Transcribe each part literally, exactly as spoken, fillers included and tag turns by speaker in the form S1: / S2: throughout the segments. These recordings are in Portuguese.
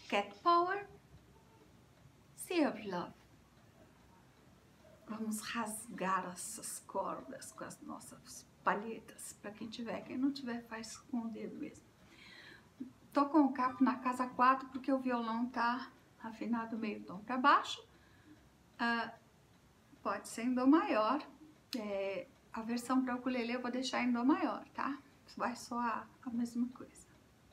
S1: Cat Power, Sea of Love. Vamos rasgar essas cordas com as nossas palhetas, para quem tiver. Quem não tiver, faz com o dedo mesmo. Tô com o capo na casa quatro porque o violão tá afinado meio tom para baixo. Uh, pode ser em dó maior. É, a versão para ukulele eu vou deixar em dó maior, tá? Vai soar a mesma coisa.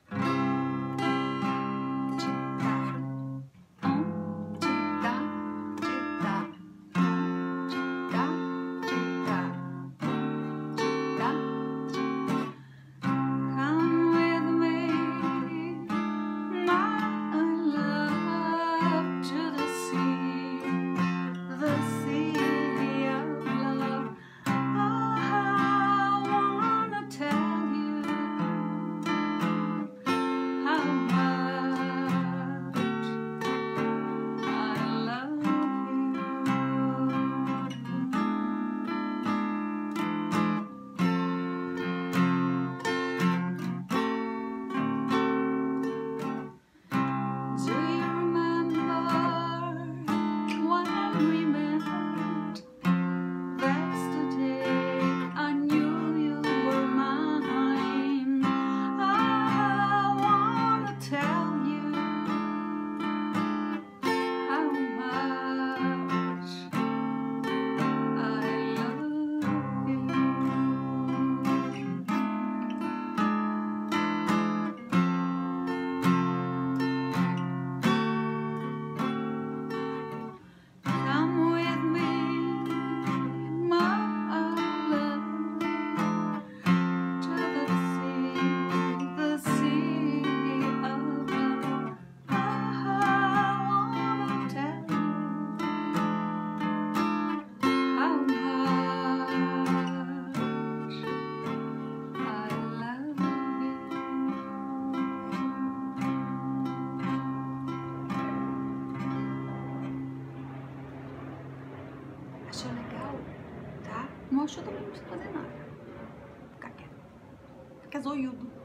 S1: Achou legal? Tá? Não achou também, não precisa fazer nada. Fica quieto. Fica zoiudo.